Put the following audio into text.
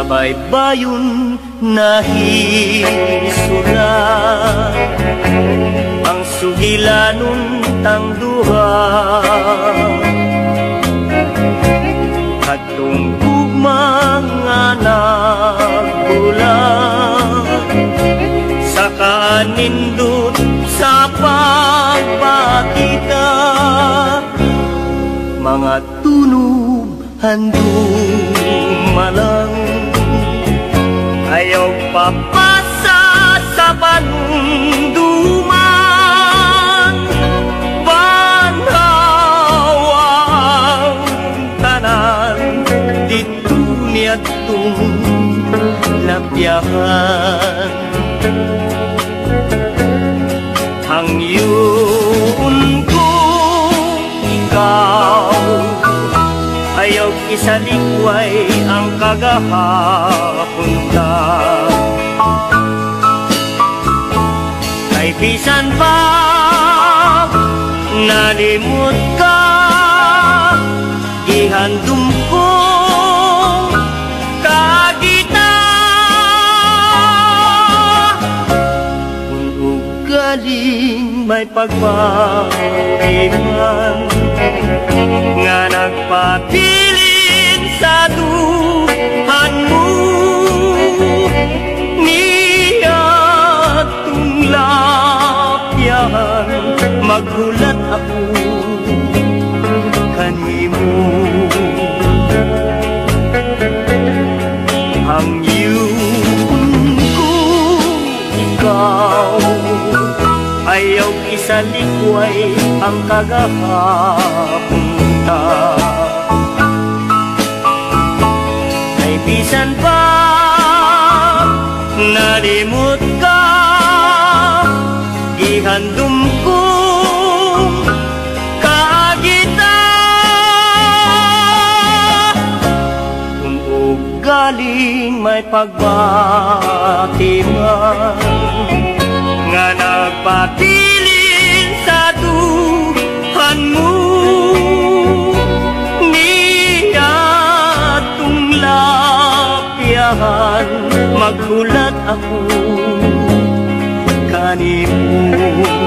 baybayon nahisulat ang sugilanon tang duha kadtong gugma nga nagbulat sa kanindot sa pagpakita mga tunog handong malang ayaw papasa sa panduman banhawang tanan dito niyatong lapyahan hangyon kong ikaw ayaw isalikway ang kagahapon ka kay bisan pa nalimot ka gihandom ko kagita kung ugaling may pagpapiliman nga nagpabilin sa duhan mo niyatong lapyahan maghulat ako kanimo hangyon ko ikaw ayaw isalikway ang kagahapon ka ay bisan pa nalimot ka gihandom kong kaagita kung ugaling may pagbatiman nga nagpabilin sa duhan mo niyatong lapyahan maghulat ako kanimo